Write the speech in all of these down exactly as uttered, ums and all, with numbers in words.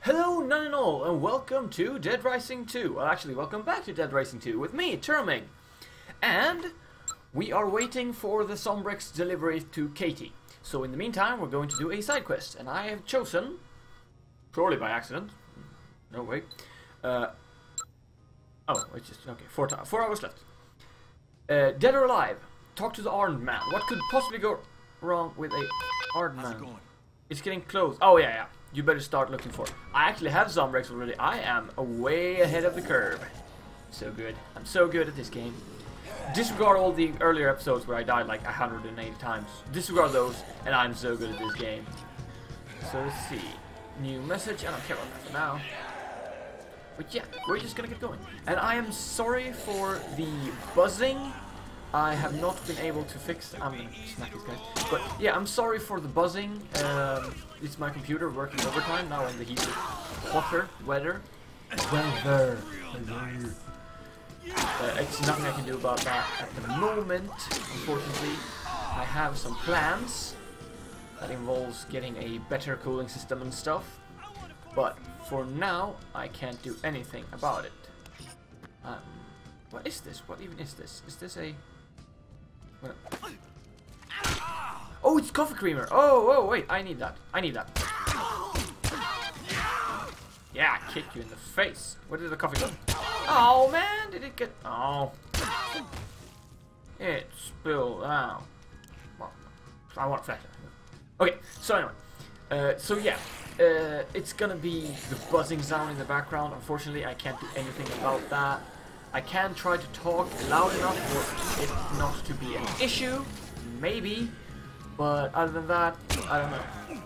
Hello, none and all, and welcome to Dead Rising two. Well, actually, welcome back to Dead Rising two with me, Terming. And we are waiting for the Sombrex delivery to Katie. So in the meantime, we're going to do a side quest, and I have chosen, purely by accident, no wait, uh, oh, it's just, okay, four, four hours left. Uh, Dead or Alive, talk to the armed man. What could possibly go wrong with a armed man? How's it going? It's getting close. Oh yeah, yeah. You better start looking for it. I actually have Zombrex already. I am way ahead of the curve. So good. I'm so good at this game. Disregard all the earlier episodes where I died like one hundred eighty times. Disregard those, and I'm so good at this game. So let's see. New message. I don't care about that for now. But yeah, we're just gonna get going. And I am sorry for the buzzing. I have not been able to fix. I'm gonna smack these guys. But yeah, I'm sorry for the buzzing. Um, it's my computer working overtime now in the heat, hotter weather. Weather. Uh, it's nothing I can do about that at the moment. Unfortunately, I have some plans that involves getting a better cooling system and stuff. But for now, I can't do anything about it. Um, what is this? What even is this? Is this a... Oh, it's coffee creamer. Oh, oh, wait, I need that. I need that. Yeah, kick you in the face. Where did the coffee go? Oh, man, did it get... Oh. It spilled out. Well, I want a flash. Okay, so anyway. Uh, so yeah, uh, it's gonna be the buzzing sound in the background. Unfortunately, I can't do anything about that. I can try to talk loud enough for it not to be an issue, maybe, but other than that, I don't know.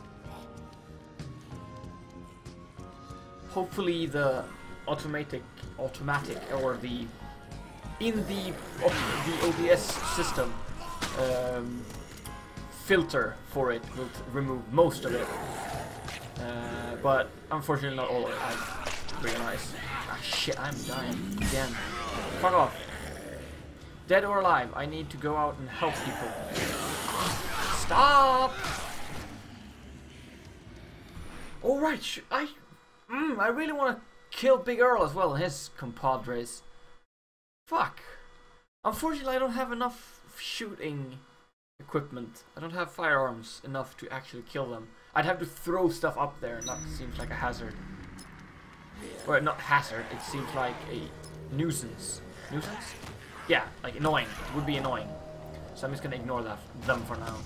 Hopefully the automatic, automatic, or the, in the, the O B S system, um, filter for it will remove most of it, uh, but unfortunately not all of it, I realize. Ah shit, I'm dying again. Fuck off. Dead or alive, I need to go out and help people. Stop! Alright, I mm, I really want to kill Big Earl as well and his compadres. Fuck. Unfortunately, I don't have enough shooting equipment. I don't have firearms enough to actually kill them. I'd have to throw stuff up there, and that seems like a hazard. Or not hazard, it seems like a nuisance. Nuisance? Yeah, like annoying. It would be annoying. So I'm just gonna ignore that them for now.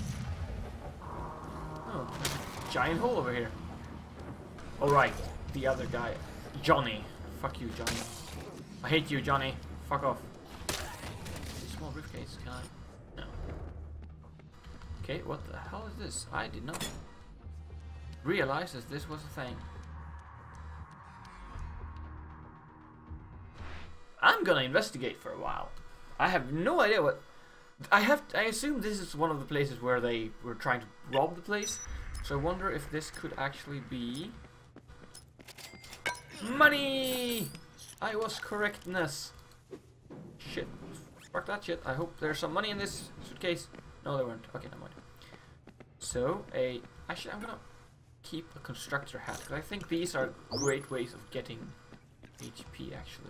Oh, there's a giant hole over here. Alright, the other guy. Johnny. Fuck you, Johnny. I hate you, Johnny. Fuck off. Small briefcase, can I? No. Okay, what the hell is this? I did not realize that this was a thing. I'm gonna investigate for a while. I have no idea what... I have. I assume this is one of the places where they were trying to rob the place. So I wonder if this could actually be... Money! I was correctness. Shit. Fuck that shit. I hope there's some money in this suitcase. No, there weren't. Okay, never mind. So, a... Actually, I'm gonna keep a constructor hat, because I think these are great ways of getting H P, actually.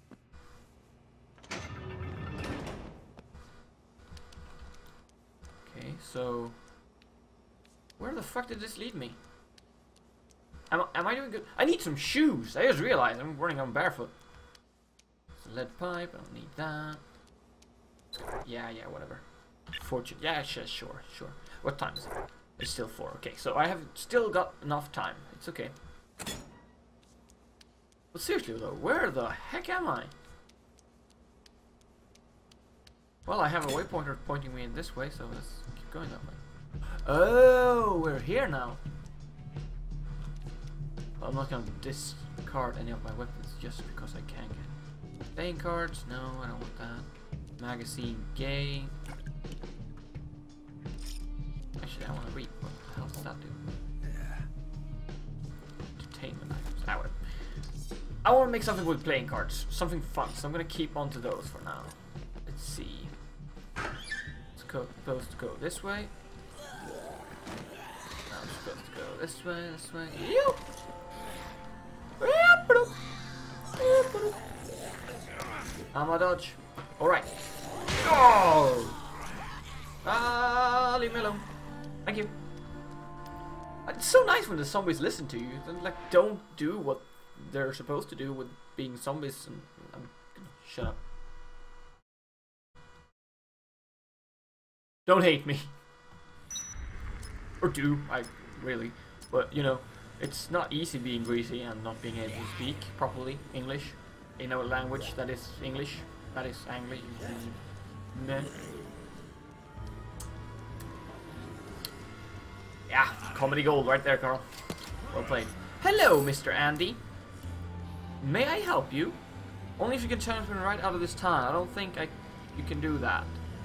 Okay, so where the fuck did this lead me? Am, am I doing good? I need some shoes. I just realized I'm running on barefoot. It's a lead pipe. I don't need that. Yeah, yeah, whatever. Fortune. Yeah, sure, sure, sure. What time is it? It's still four. Okay, so I have still got enough time. It's okay. But seriously though, where the heck am I? Well, I have a waypointer pointing me in this way, so let's keep going that way. Oh, we're here now. Well, I'm not gonna discard any of my weapons just because I can get playing cards. No, I don't want that. Magazine, gay. Actually, I want to read. What the hell does that do? Entertainment items. Ah, whatever. I want to make something with playing cards, something fun. So I'm gonna keep on to those for now. Let's see. Supposed to go this way. I'm supposed to go this way, this way. Yep. I'm a dodge. Alright. Oh! Ah, leave me alone. Thank you. It's so nice when the zombies listen to you. They like don't do what they're supposed to do with being zombies. And I'm gonna shut up. Don't hate me. Or do, I really. But you know, it's not easy being greasy and not being able to speak properly English in a language that is English. That is English. Meh. Yeah, comedy gold right there, Carl. Well played. Hello, Mister Andy. May I help you? Only if you can challenge me right out of this town. I don't think I, you can do that.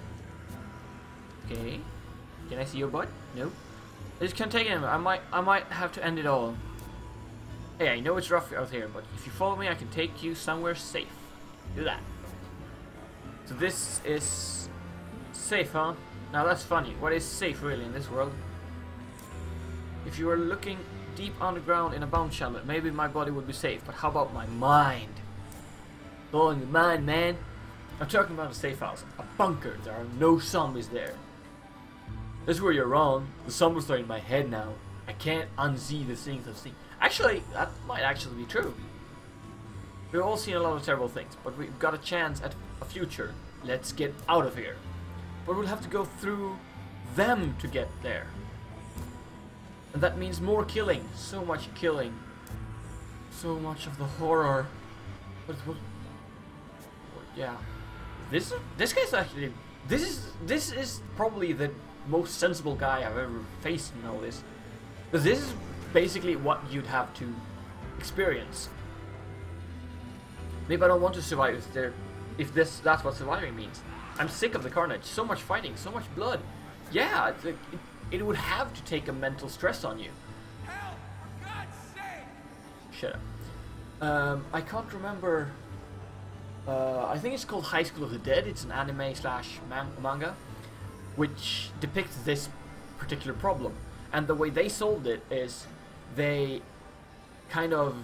Okay. Can I see your butt? No. I just can't take it anymore. I might, I might have to end it all. Hey, I know it's rough out here, but if you follow me, I can take you somewhere safe. Do that. So this is safe, huh? Now that's funny. What is safe really in this world? If you were looking deep underground in a bomb shelter, maybe my body would be safe, but how about my mind? Oh, in the mind, man. I'm talking about a safe house, a bunker. There are no zombies there. This is where you're wrong. The zombies are in my head now. I can't unsee the things I've seen. Actually, that might actually be true. We've all seen a lot of terrible things, but we've got a chance at a future. Let's get out of here. But we'll have to go through them to get there. And that means more killing. So much killing. So much of the horror. But, but, yeah. This this guy's actually this is this is probably the most sensible guy I've ever faced in all this. Because this is basically what you'd have to experience. Maybe I don't want to survive if there if this that's what surviving means. I'm sick of the carnage. So much fighting, so much blood. Yeah, it's like, it, it would have to take a mental stress on you. Hell, for God's sake! Shut up. Um, I can't remember. Uh, I think it's called High School of the Dead. It's an anime slash man manga, which depicts this particular problem. And the way they solved it is they kind of.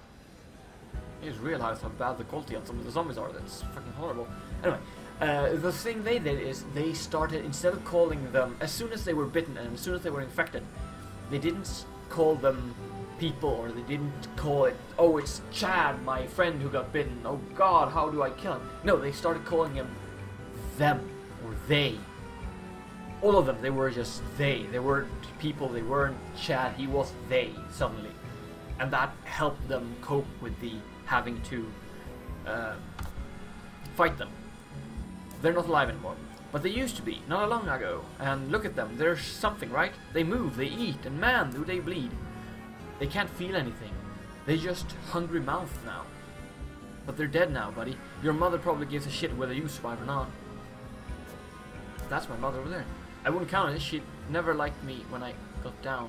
You just realize how bad the quality on some of the zombies are. That's fucking horrible. Anyway. Uh, the thing they did is they started, instead of calling them, as soon as they were bitten and as soon as they were infected, they didn't call them people, or they didn't call it, oh, it's Chad, my friend who got bitten, oh god, how do I kill him? No, they started calling him them, or they. All of them, they were just they. They weren't people, they weren't Chad, he was they, suddenly. And that helped them cope with the having to uh, fight them. They're not alive anymore, but they used to be, not long ago. And look at them, there's something, right? They move, they eat, and man, do they bleed. They can't feel anything. They just hungry mouth now. But they're dead now, buddy. Your mother probably gives a shit whether you survive or not. That's my mother over there. I wouldn't count it, she never liked me when I got down.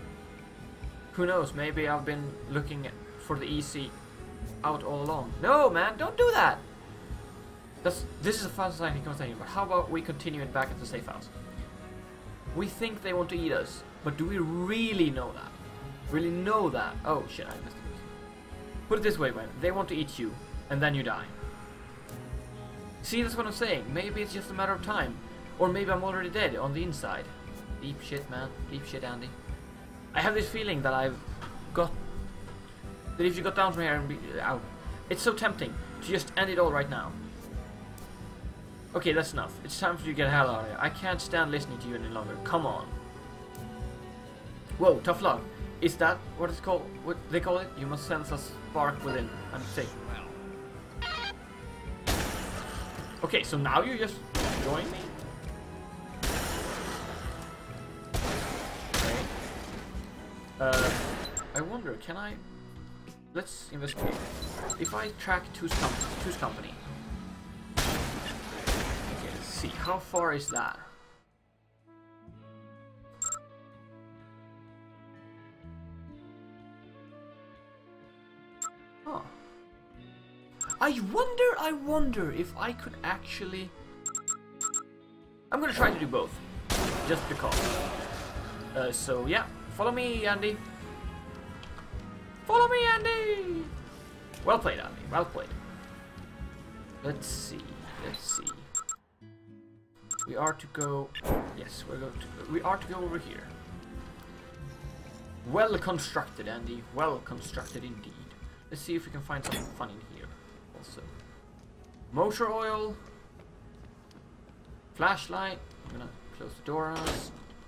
Who knows, maybe I've been looking for the easy out all along. No, man, don't do that! That's, this is a fascinating conversation, but how about we continue it back at the safe house? We think they want to eat us, but do we really know that? Really know that? Oh shit, I missed it. Put it this way, man. They want to eat you, and then you die. See, that's what I'm saying. Maybe it's just a matter of time. Or maybe I'm already dead on the inside. Deep shit, man. Deep shit, Andy. I have this feeling that I've got... That if you got down from here and be... Ow. It's so tempting to just end it all right now. Okay, that's enough. It's time for you to get the hell out of here. I can't stand listening to you any longer. Come on. Whoa, tough love. Is that what it's called? What they call it? You must sense a spark within. I'm safe. Okay, so now you just join me? Okay. Uh, I wonder, can I... Let's investigate. If I track Two's, com Two's company... See, how far is that? Huh. I wonder, I wonder if I could actually... I'm gonna try to do both. Just because. Uh, so yeah, follow me, Andy. Follow me, Andy! Well played, Andy. Well played. Let's see. Let's see. We are to go. Yes, we're going to. We are to go over here. Well constructed, Andy. Well constructed indeed. Let's see if we can find something fun in here. Also, motor oil, flashlight. I'm gonna close the door on us.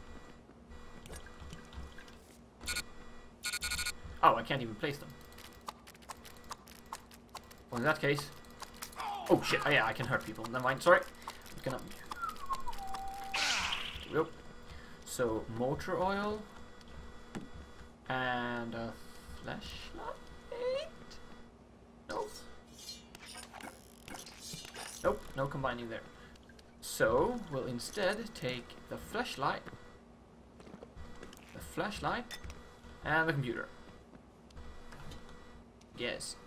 Oh, I can't even place them. Well, in that case. Oh shit! Oh, yeah, I can hurt people. Never mind. Sorry. I'm gonna. There we go. So motor oil and a flashlight. Nope. Nope. No combining there. So we'll instead take the flashlight, the flashlight, and the computer. Yes.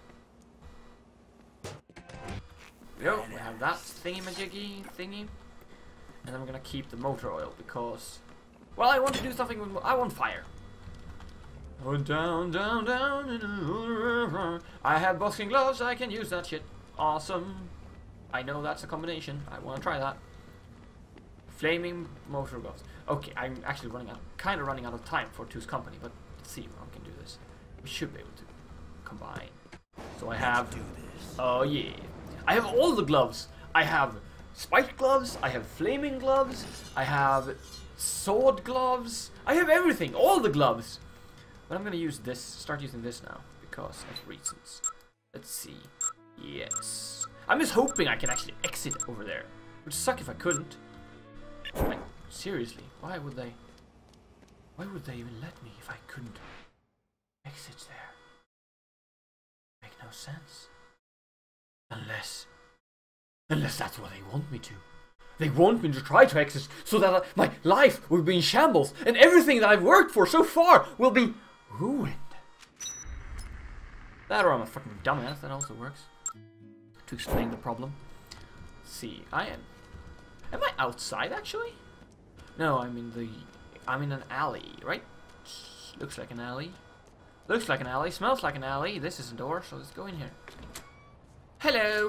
There we go. We have that thingy-majiggy thingy. And then we're gonna keep the motor oil because, well, I want to do something with. I want fire. I went down, down, down in a river. I have boxing gloves. I can use that shit. Awesome. I know that's a combination. I want to try that. Flaming motor gloves. Okay, I'm actually running out, kind of running out of time for Two's company, but let's see if I can do this. We should be able to combine. So I have. Oh yeah. I have all the gloves. I have spiked gloves. I have flaming gloves. I have sword gloves. I have everything. All the gloves. But I'm gonna use this. Start using this now because of reasons. Let's see. Yes. I'm just hoping I can actually exit over there. It would suck if I couldn't. Like, seriously, why would they? Why would they even let me if I couldn't exit there? Make no sense. Unless, unless that's what they want me to. They want me to try to exit so that my life will be in shambles and everything that I've worked for so far will be ruined. That or I'm a fucking dumbass. That also works. To explain the problem. Let's see, I am. Am I outside actually? No, I'm in the. I'm in an alley, right? Looks like an alley. Looks like an alley. Smells like an alley. This is a door, so let's go in here. Hello.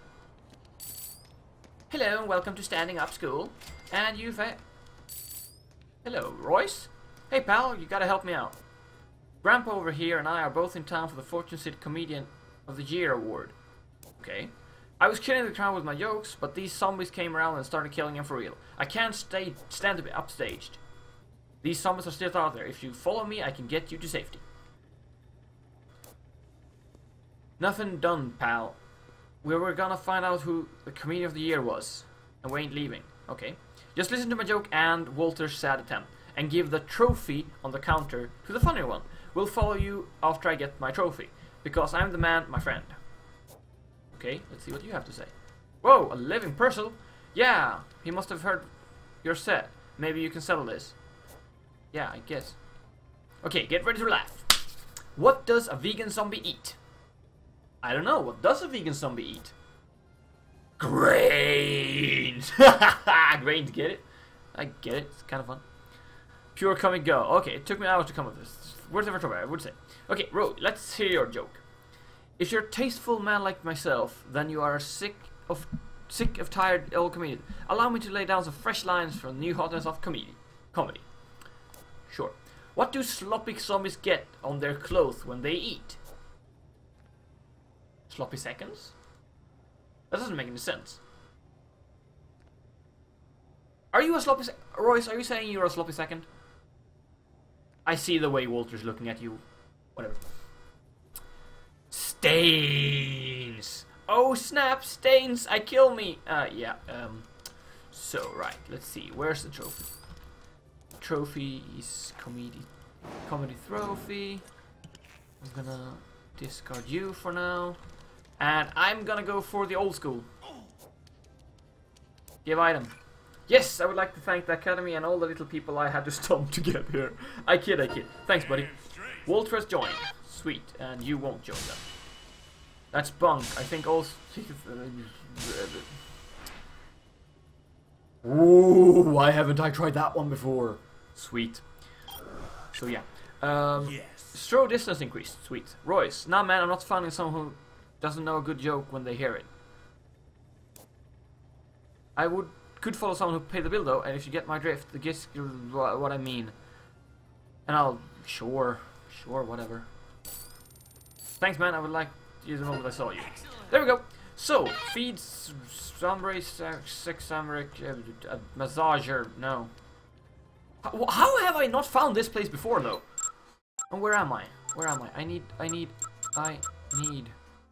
Hello, and welcome to Standing Up School. And you've had... Hello, Royce? Hey, pal, you gotta help me out. Grandpa over here and I are both in town for the Fortune City Comedian of the Year award. Okay. I was killing the crowd with my jokes, but these zombies came around and started killing him for real. I can't stay stand to be upstaged. These zombies are still out there. If you follow me, I can get you to safety. Nothing done, pal. We were gonna find out who the Comedian of the Year was, and we ain't leaving. Okay. Just listen to my joke and Walter's sad attempt, and give the trophy on the counter to the funnier one. We'll follow you after I get my trophy, because I'm the man, my friend. Okay, let's see what you have to say. Whoa, a living person? Yeah, he must have heard your set. Maybe you can settle this. Yeah, I guess. Okay, get ready to laugh. What does a vegan zombie eat? I don't know. What does a vegan zombie eat? Grains! Grains, get it? I get it. It's kind of fun. Pure comic go. Okay, it took me hours to come up with this. Words of I would say. Okay, Ro, let's hear your joke. If you're a tasteful man like myself, then you are sick of sick of tired old comedian. Allow me to lay down some fresh lines for the new hotness of comedy. Comedy. Sure. What do sloppy zombies get on their clothes when they eat? Sloppy seconds? That doesn't make any sense. Are you a sloppy se- Royce, are you saying you're a sloppy second? I see the way Walter's looking at you. Whatever. Stains! Oh snap, stains! I kill me! Uh, yeah, um... So, right, let's see. Where's the trophy? Trophy is comedy... Comedy trophy. I'm gonna discard you for now. And I'm gonna go for the old school. Give item. Yes, I would like to thank the Academy and all the little people I had to stomp to get here. I kid, I kid. Thanks, buddy. Walter has joined. Sweet, and you won't join them. That's bunk. I think also... Ooh, why haven't I tried that one before? Sweet. So yeah. Um, yes. Throw distance increased. Sweet. Royce. Nah man, I'm not finding someone who doesn't know a good joke when they hear it. I would could follow someone who paid the bill though, and if you get my drift, the gist what I mean. And I'll sure, sure, whatever. Thanks, man. I would like you to know that I saw you. There we go. So feed Samurai Sex Samurai uh, uh, Massager. No. How, how have I not found this place before though? And where am I? Where am I? I need. I need. I need.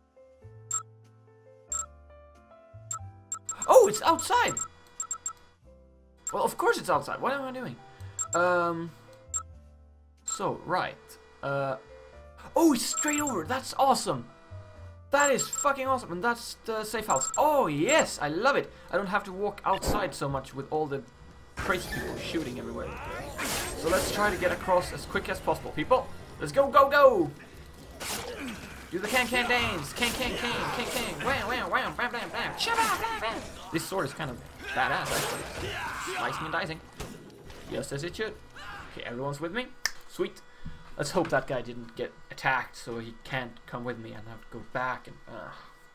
Oh, it's outside! Well, of course it's outside. What am I doing? Um. So, right. Uh. Oh, it's straight over. That's awesome. That is fucking awesome. And that's the safe house. Oh, yes. I love it. I don't have to walk outside so much with all the crazy people shooting everywhere. So let's try to get across as quick as possible, people. Let's go, go, go! Do the can can dance! Can can can can can! Wham wham wham! Bam bam bam! Shabba bam bam! This sword is kind of badass actually. Slicing and dicing, just as it should. Okay, everyone's with me. Sweet. Let's hope that guy didn't get attacked, so he can't come with me and have to go back and. Uh.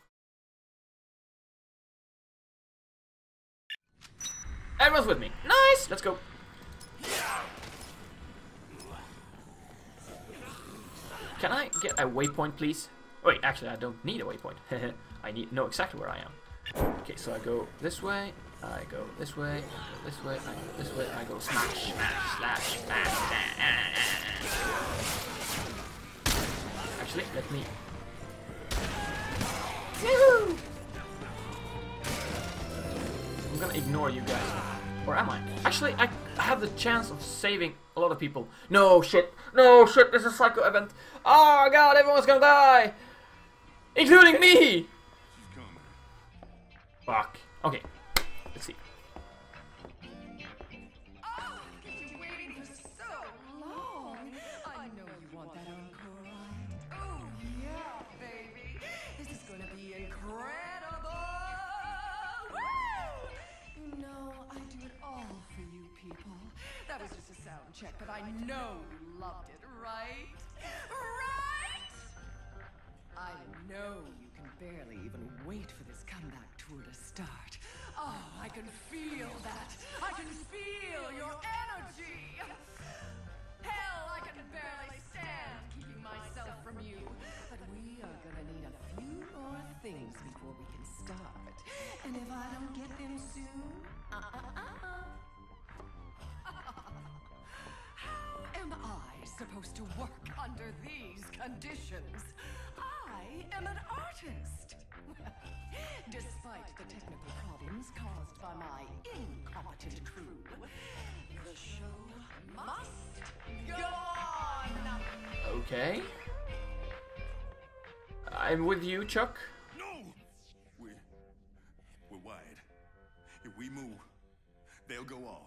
Everyone's with me. Nice. Let's go. Can I get a waypoint, please? Wait, actually, I don't need a waypoint. I need know exactly where I am. Okay, so I go this way, I go this way, I go this way, I go this way, I go smash, smash, slash, smash. Actually, let me. Woohoo! I'm gonna ignore you guys. Or am I? Actually, I have the chance of saving a lot of people. No shit. No shit, this is a psycho event. Oh god, everyone's gonna die! Including me! Fuck. Okay. Let's see. Oh, you've been waiting for so long. I know you want that encore ride. Oh, yeah, baby. This is gonna be incredible. Woo! You know, I do it all for you people. That was just a sound check, but I know you loved it, right? Right? I know you can barely even wait for this comeback tour to start. Oh, I can feel that. I can feel your energy. Hell, I can barely stand keeping myself from you. But we are gonna need a few more things before we can start. And if I don't get them soon, uh-uh-uh. How am I supposed to work under these conditions? I am an artist. Despite the technical problems caused by my incompetent crew, the show must go on. Okay. I'm with you, Chuck. No! We're... we're wide. If we move, they'll go off.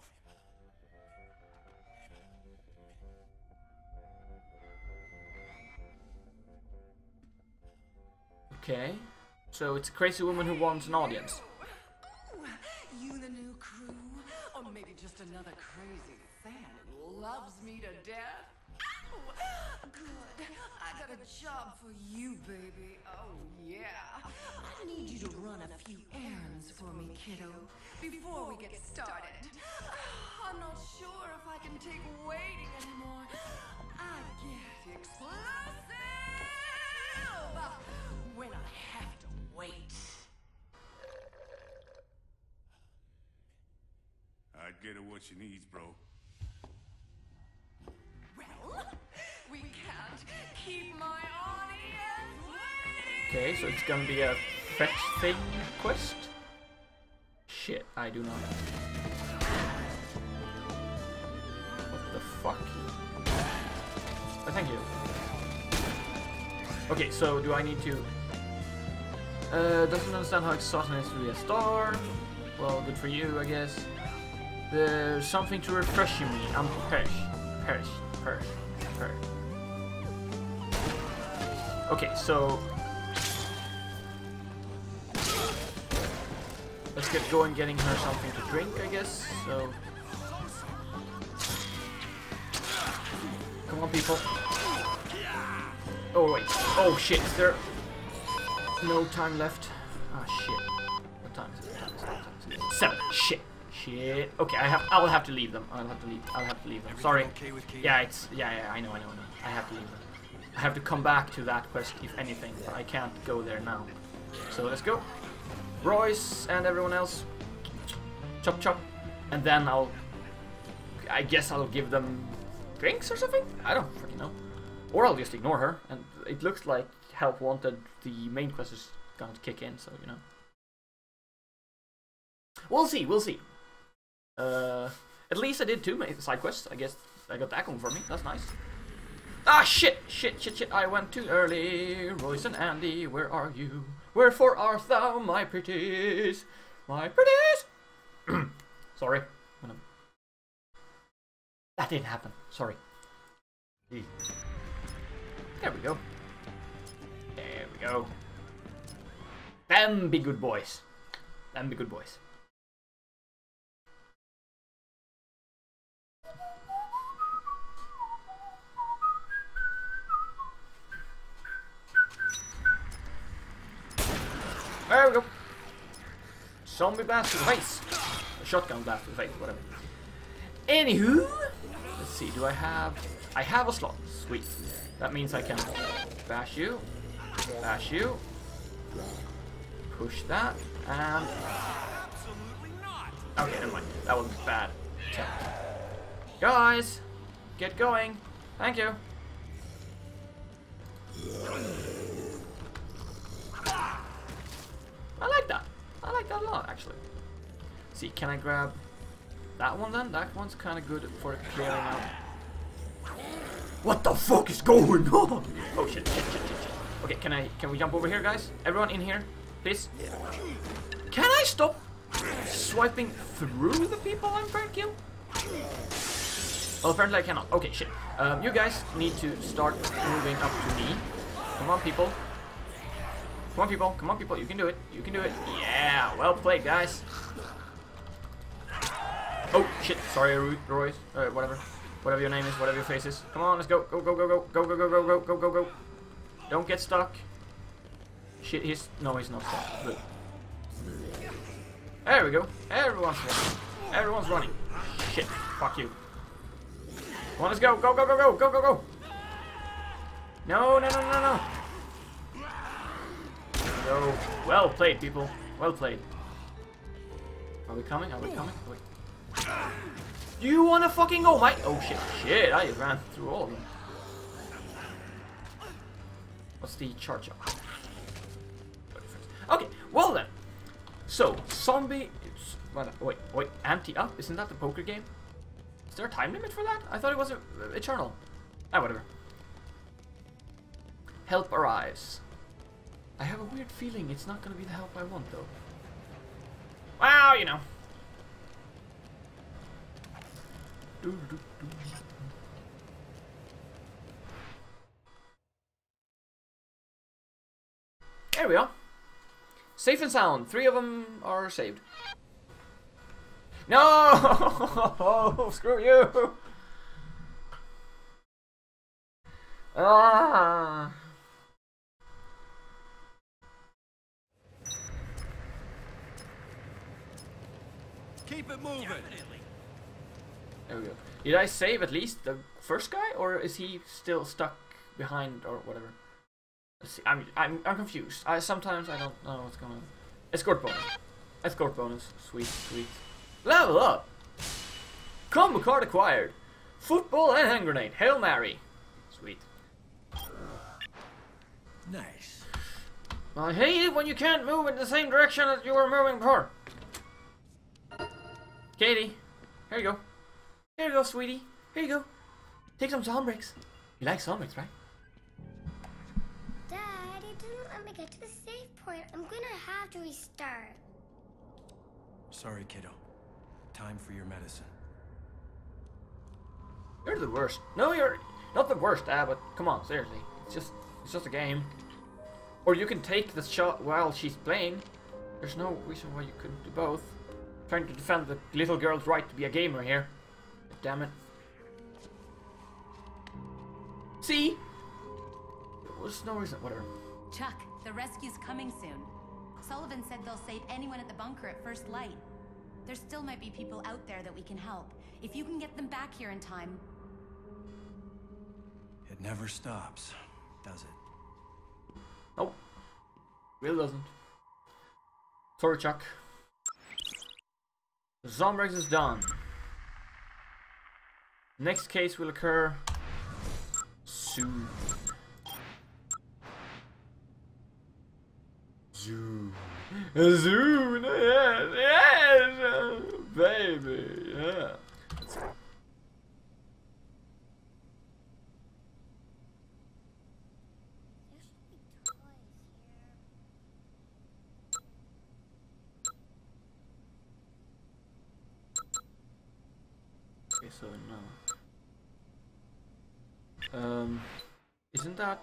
Okay. So it's a crazy woman who wants an audience. Ooh, you the new crew? Or maybe just another crazy fan who loves me to death? Ow! Good. I got a job for you, baby. Oh, yeah. I need you to run a few errands for me, kiddo, before we get started. I'm not sure if I can take waiting anymore. I get explosive when I have to wait. I'd get her what she needs, bro. Well, we can't keep my audience waiting. Okay, so it's gonna be a fetch thing quest? Shit, I do not know. What the fuck? Oh, thank you. Okay, so do I need to... Uh, doesn't understand how exhausting it is to be a star. Well, good for you, I guess. There's something to refresh me. I'm perish. Perish. Perish. Perish. Okay, so... let's get going getting her something to drink, I guess. So... come on, people. Oh, wait. Oh, shit. Is there... no time left? Ah, shit. What time is it? What time is it? What time is it? Seven. shit. Okay, I have. I will have to leave them. I'll have to leave. I'll have to leave them. Everything Sorry. okay with Katie? Yeah, it's. Yeah, yeah. I know. I know. I know. I have to leave them. I have to come back to that quest, if anything, but I can't go there now. So let's go. Royce and everyone else. Chop chop. And then I'll... I guess I'll give them drinks or something? I don't freaking know. Or I'll just ignore her. And it looks like Help Wanted, the main quest is going to kick in, so you know. We'll see, we'll see. Uh, at least I did two side quests. I guess I got that going for me. That's nice. Ah, shit, shit, shit, shit. I went too early. Royce and Andy, where are you? Wherefore art thou, my pretties? My pretties! Sorry. That didn't happen. Sorry. There we go. There we go. Them be good boys. Them be good boys. There we go. Zombie blast to the face. A shotgun blast to the face, whatever. Anywho, let's see, do I have... I have a slot. Sweet. That means I can bash you, bash you, push that, and... Okay, never mind. That was bad. Guys, get going. Thank you. I like that. I like that a lot, actually. See, can I grab that one then? That one's kind of good for clearing out. What the fuck is going on? Oh shit, shit, shit, shit, shit. Okay, can I? Can we jump over here, guys? Everyone in here, please. Can I stop swiping through the people I'm trying to kill? Well, apparently I cannot. Okay, shit. Um, you guys need to start moving up to me. Come on, people. Come on, people. Come on, people. You can do it. You can do it. Yeah. Well played, guys. Oh, shit. Sorry, Royce. Uh, whatever. Whatever your name is. Whatever your face is. Come on, let's go. Go, go, go, go. Go, go, go, go, go, go, go, go. Don't get stuck. Shit, he's... No, he's not stuck. Good. There we go. Everyone's running. Everyone's running. Shit. Fuck you. Come on, let's go. Go, go, go, go. Go, go, go. No, no, no, no, no. So, well played, people. Well played. Are we coming? Are we coming? Wait. Do you wanna fucking go, mate? Oh shit, shit! I ran through all of them. What's the charge up? Okay, well then. So, zombie. Wait, wait, anti-up? Isn't that the poker game? Is there a time limit for that? I thought it was a, uh, eternal. Ah, whatever. Help arrives. I have a weird feeling it's not gonna be the help I want, though. Well, you know. There we are. Safe and sound. Three of them are saved. No! Screw you! Ah! Keep it moving. There we go. Did I save at least the first guy, or is he still stuck behind, or whatever? Let's see. I'm I'm I'm confused. I sometimes I don't know what's going on. Escort bonus. Escort bonus. Sweet, sweet. Level up. Combo card acquired. Football and hand grenade. Hail Mary. Sweet. Nice. I hate it when you can't move in the same direction as you were moving before. Katie, here you go. Here you go, sweetie. Here you go. Take some zom breaks. You like zom breaks, right? Dad, it didn't let me get to the save point. I'm gonna have to restart. Sorry, kiddo. Time for your medicine. You're the worst. No, you're not the worst, Dad, but come on, seriously. It's just it's just a game. Or you can take the shot while she's playing. There's no reason why you couldn't do both. I'm trying to defend the little girl's right to be a gamer here. Damn it. See? There was no reason, whatever. Chuck, the rescue's coming soon. Sullivan said they'll save anyone at the bunker at first light. There still might be people out there that we can help. If you can get them back here in time... It never stops, does it? Nope. Really doesn't. Sorry, Chuck. Zombrex is done. Next case will occur soon. Zoom. Zoom, yes, yes, baby, yeah. Okay, so no. Um, isn't that,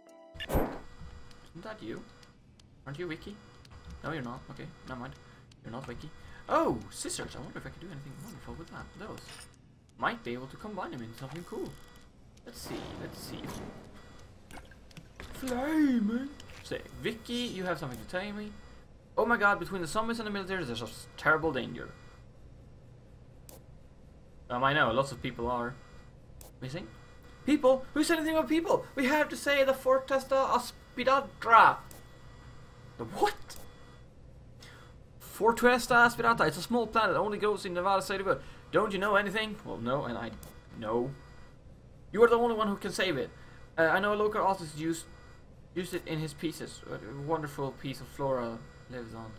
isn't that you? Aren't you Wiki? No, you're not. Okay, never mind. You're not Wiki. Oh, scissors. I wonder if I can do anything wonderful with that. Those. Might be able to combine them into something cool. Let's see. Let's see. Flaming. Say, Vicky, you have something to tell me. Oh my god, between the zombies and the military, there's a terrible danger. Um, I know, lots of people are missing. People? Who said anything about people? We have to say the Fortesta Aspidadra. The what? Fortesta Aspirata. It's a small planet that only goes in Nevada State of Good. Don't you know anything? Well, no, and I know. You are the only one who can save it. Uh, I know a local artist used used it in his pieces. A wonderful piece of flora lives on.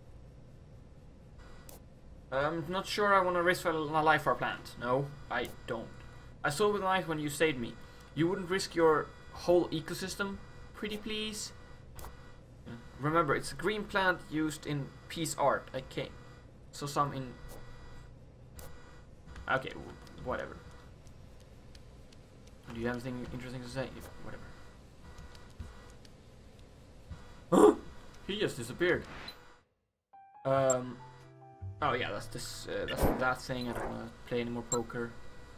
I'm not sure I want to risk my life for a plant. No, I don't. I saw with light when you saved me. You wouldn't risk your whole ecosystem, pretty please. Remember, it's a green plant used in piece art. Okay, so some in. Okay, whatever. Do you have anything interesting to say? Whatever. Huh? He just disappeared. Um. Oh yeah, that's this. Uh, that's that thing. I don't want to play any more poker.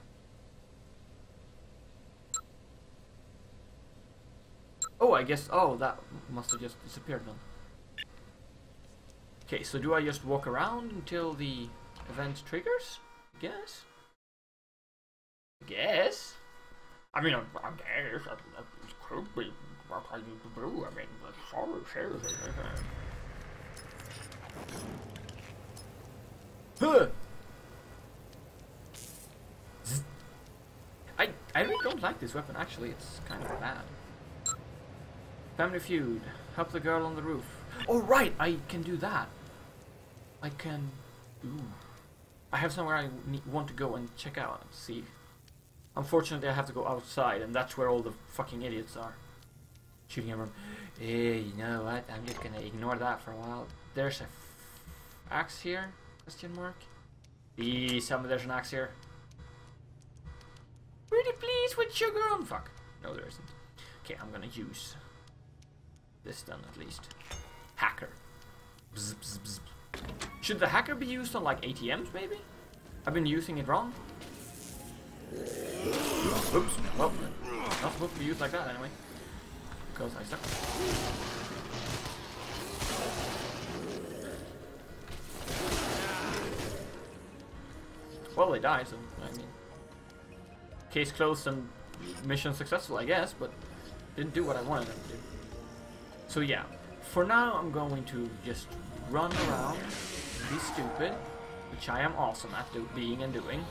Oh, I guess. Oh, that must have just disappeared then. Okay, so do I just walk around until the event triggers? I guess. I guess. I mean, I, I guess that, that could be what I need to do. I mean, but sorry, Huh. I I really don't like this weapon. Actually, it's kind of bad. Family Feud. Help the girl on the roof. Oh right, I can do that. I can. Ooh. I have somewhere I need, want to go and check out and see. Unfortunately, I have to go outside, and that's where all the fucking idiots are. Shooting everyone. Hey, you know what? I'm just gonna ignore that for a while. There's a f axe here. Question mark. Please tell me there's an axe here. Pretty please with sugar on. Fuck. No, there isn't. Okay, I'm gonna use this then at least. Hacker. Bzz, bzz, bzz. Should the hacker be used on like A T Ms maybe? I've been using it wrong. Oops. Well, not supposed to be used like that anyway. Because I suck. Well, they died, so I mean, case closed and mission successful, I guess, but didn't do what I wanted them to do. So yeah, for now I'm going to just run around, be stupid, which I am awesome at do being and doing.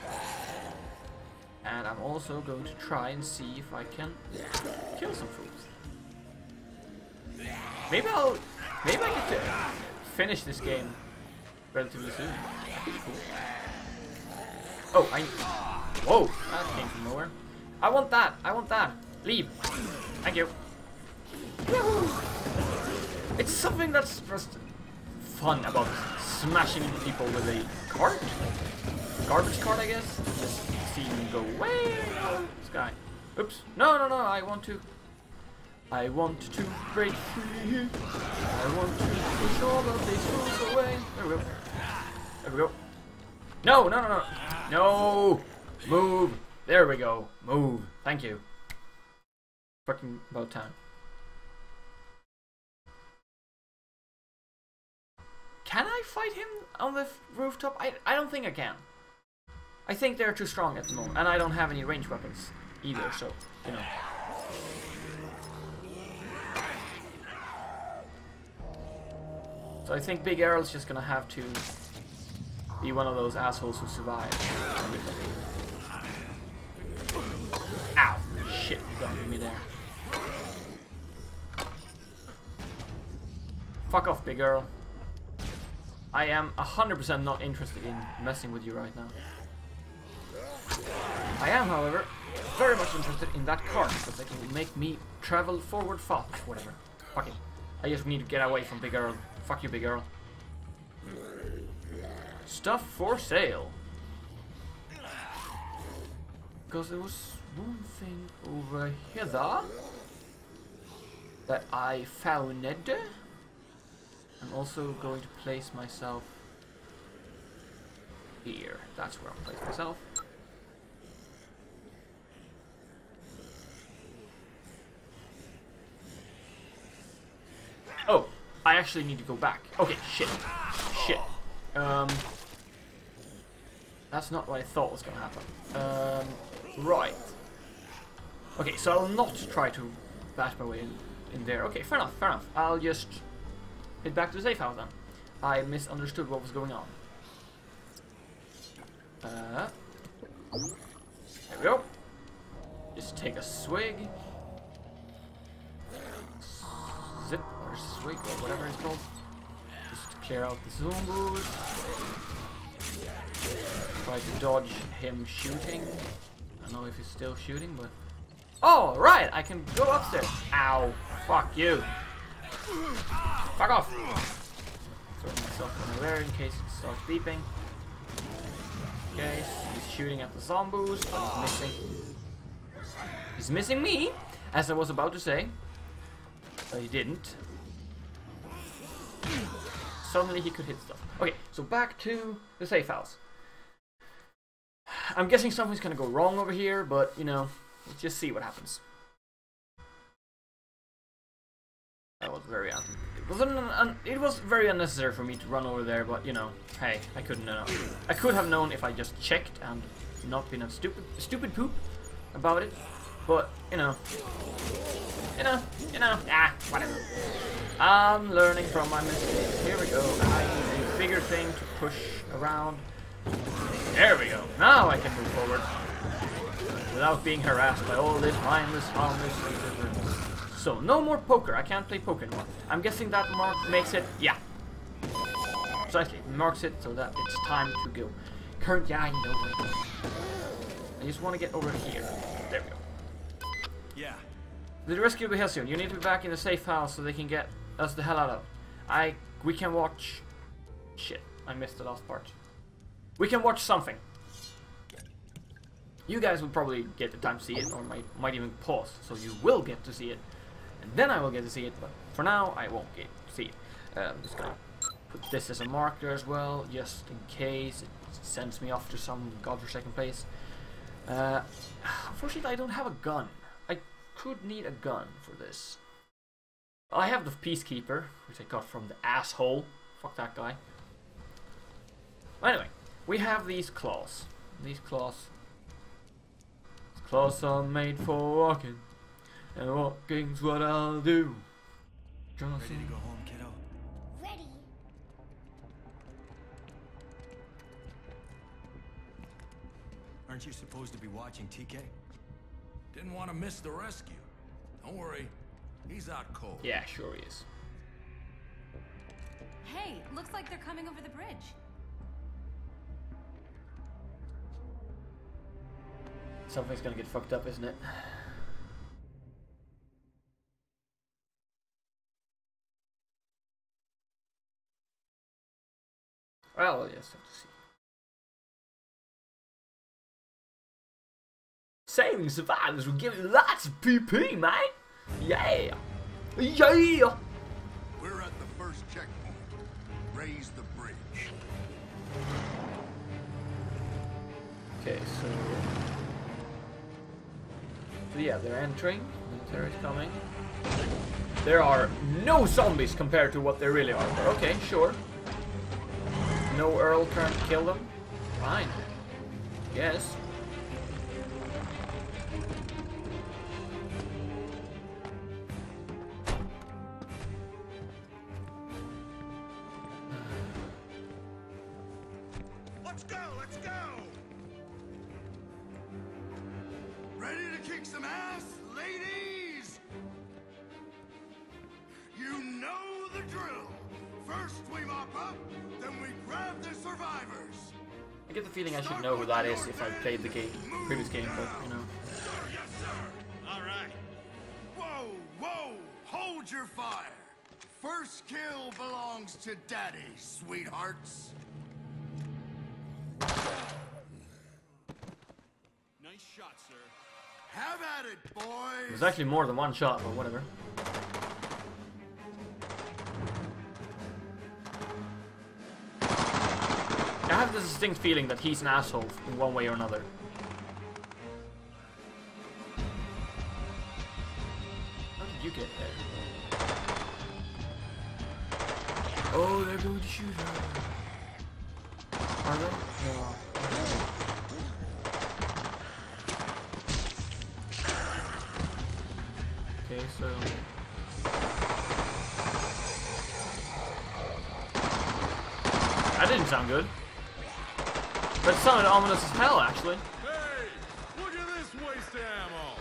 And I'm also going to try and see if I can kill some fools. Maybe I'll, maybe I get to finish this game relatively soon. That'd be cool. Oh, I... Whoa! That came from nowhere. I want that! I want that! Leave! Thank you. It's something that's just fun about smashing into people with a cart? Garbage cart, I guess? Just see them go way out the sky. Oops. No, no, no, I want to... I want to break free. I want to push all of these fools away. There we go. There we go. No, no, no, no. No! Move! There we go. Move. Thank you. Fucking about time. Can I fight him on the rooftop? I, I don't think I can. I think they're too strong at the moment, and I don't have any ranged weapons either, so, you know. So I think Big Earl's just gonna have to be one of those assholes who survive. Ow! Shit, you got me there. Fuck off, Big Earl. I am one hundred percent not interested in messing with you right now. I am, however, very much interested in that cart, because they can make me travel forward fast. Whatever. Fuck it. I just need to get away from Big Earl. Fuck you, Big Earl. Stuff for sale. Because there was one thing over here that I found. I'm also going to place myself here. That's where I'll place myself. Oh, I actually need to go back. Okay, shit. Shit. Um, that's not what I thought was gonna happen. Um, right. Okay, so I'll not try to bash my way in, in there. Okay, fair enough, fair enough. I'll just head back to the safe house then. I misunderstood what was going on. Uh, there we go. Just take a swig. Zip or swig or whatever it's called. Just to clear out the zombies. Try to dodge him shooting. I don't know if he's still shooting, but... Oh, right! I can go upstairs. Ow. Fuck you. Fuck off. Throw myself in there in case it starts beeping. Okay, he's shooting at the zombies, but he's missing. He's missing me, as I was about to say. But he didn't. Suddenly he could hit stuff. Okay, so back to the safe house. I'm guessing something's gonna go wrong over here, but you know, let's just see what happens. That was very un it was un un it was very unnecessary for me to run over there, but you know, hey, I couldn't know. I could have known if I just checked and not been a stupid stupid poop about it. But you know, you know, you know, ah, whatever. I'm learning from my mistakes. Here we go. I need a bigger thing to push around. There we go. Now I can move forward without being harassed by all this mindless, harmless. So no more poker. I can't play poker anymore. I'm guessing that mark makes it. Yeah. Precisely. It marks it so that it's time to go. Current. Yeah, I know. I just want to get over here. There we go. Yeah. The rescue will be here soon. You need to be back in the safe house so they can get us the hell out of. I. We can watch. Shit. I missed the last part. We can watch something. You guys will probably get the time to see it, or might might even pause, so you will get to see it, and then I will get to see it. But for now, I won't get to see it. Uh, I'm just gonna put this as a marker as well, just in case it sends me off to some godforsaken place. Uh, unfortunately, I don't have a gun. I could need a gun for this. I have the Peacekeeper, which I got from the asshole. Fuck that guy. Anyway, we have these claws. These claws. These claws are made for walking, and walking's what I'll do. Ready to go home, kiddo? Ready. Aren't you supposed to be watching T K? Didn't want to miss the rescue. Don't worry, he's out cold. Yeah, sure he is. Hey, looks like they're coming over the bridge. Something's gonna get fucked up, isn't it? Well, we'll just have to see. Saving survivors will give you lots of P P, mate! Yeah! Yeah! We're at the first checkpoint. Raise the bridge. Okay, so... So yeah, they're entering. Military's coming. There are no zombies compared to what there really are. But okay, sure. No Earl can't kill them? Fine. Yes. Let's go, let's go! Ready to kick some ass, ladies? You know the drill. First we mop up, then we grab the survivors. I get the feeling I should know who that is if I played the game, previous game, but you know. Yes, sir. All right. Whoa, whoa! Hold your fire. First kill belongs to Daddy, sweethearts. Nice shot, sir. Have at it, boys. There's actually more than one shot, but whatever. I have this distinct feeling that he's an asshole in one way or another. How did you get there? Oh, they're going to shoot her. Are they? No. Okay, so... That didn't sound good. But it sounded ominous as hell, actually. Hey! Look at this waste of ammo!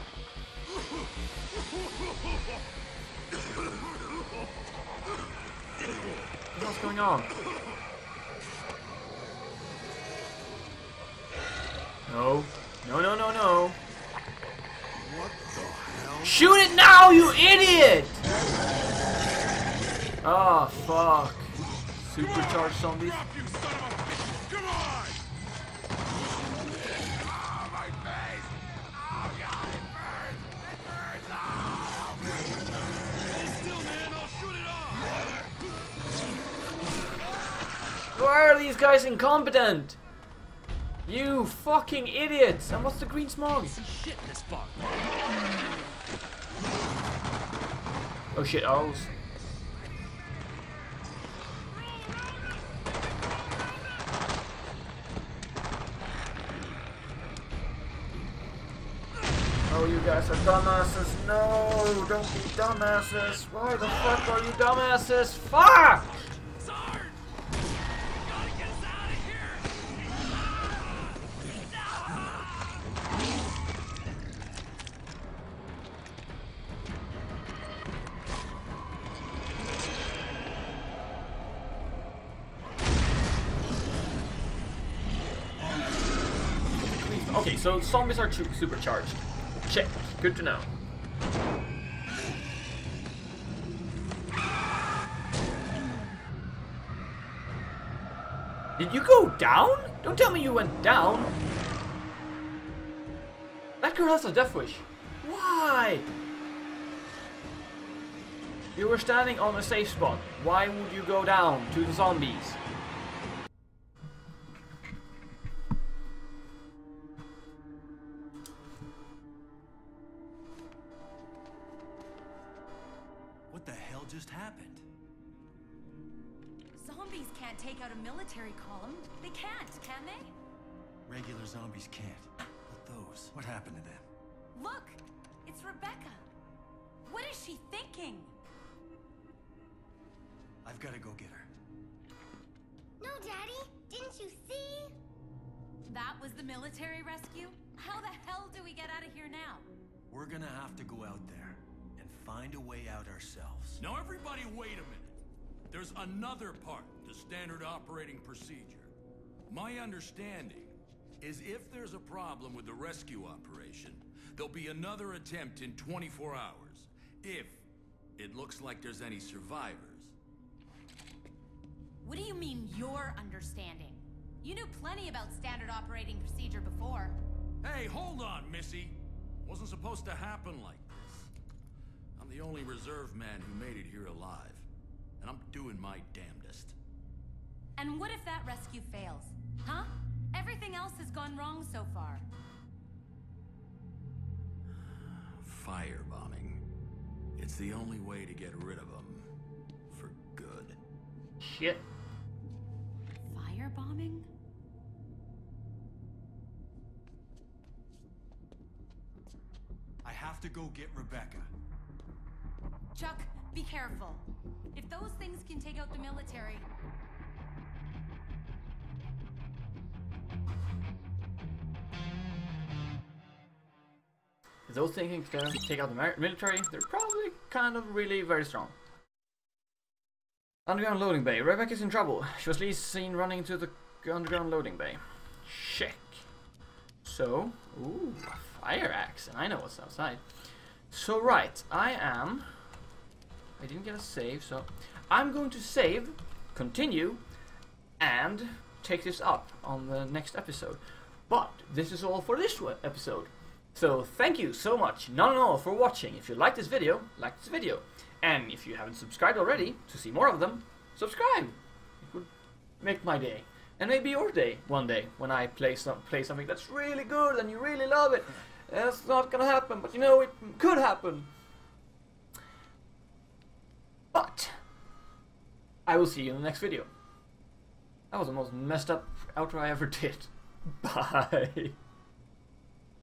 What's going on? No. No, no, no, no. What the hell? Shoot it now, you idiot! Oh, fuck. Supercharged zombies. Drop, you son of a bitch! Come on! Oh, my face! Oh, God, it burns! It burns! Oh! Hold still, man! I'll shoot it off! Why are these guys incompetent? You fucking idiots! And what's the green smog? Shit, this fuck! Oh shit, owls. Oh, you guys are dumbasses. No, don't be dumbasses. Why the fuck are you dumbasses? Fuck! Sarge! Gotta get us out of here! Okay, so zombies are su- supercharged. Check. Good to know. Did you go down? Don't tell me you went down. That girl has a death wish. Why? You were standing on a safe spot. Why would you go down to the zombies? What the hell just happened? Zombies can't take out a military column. They can't, can they? Regular zombies can't. But those, what happened to them? Look! It's Rebecca! What is she thinking? I've got to go get her. No, Daddy. Didn't you see? That was the military rescue? How the hell do we get out of here now? We're gonna have to go out there and find a way out ourselves. Now everybody wait a minute. There's another part to standard operating procedure. My understanding is if there's a problem with the rescue operation, there'll be another attempt in twenty-four hours. If it looks like there's any survivors. What do you mean, your understanding? You knew plenty about standard operating procedure before. Hey, hold on, Missy. Wasn't supposed to happen like this. I'm the only reserve man who made it here alive. And I'm doing my damnedest. And what if that rescue fails? Huh? Everything else has gone wrong so far. Firebombing. It's the only way to get rid of them. For good. Shit. Fire happening? I have to go get Rebecca. Chuck, be careful. If those things can take out the military... If those things can take out the mar- military, they're probably kind of really very strong. Underground loading bay. Rebecca's in trouble. She was least seen running into the underground loading bay. Check. So, ooh, a fire axe, and I know what's outside. So right, I am... I didn't get a save, so... I'm going to save, continue, and take this up on the next episode. But this is all for this episode. So thank you so much, none and all, for watching. If you like this video, like this video. And if you haven't subscribed already, to see more of them, subscribe! It would make my day. And maybe your day, one day, when I play some play something that's really good and you really love it. That's not gonna happen, but you know, it could happen. But I will see you in the next video. That was the most messed up outro I ever did. Bye!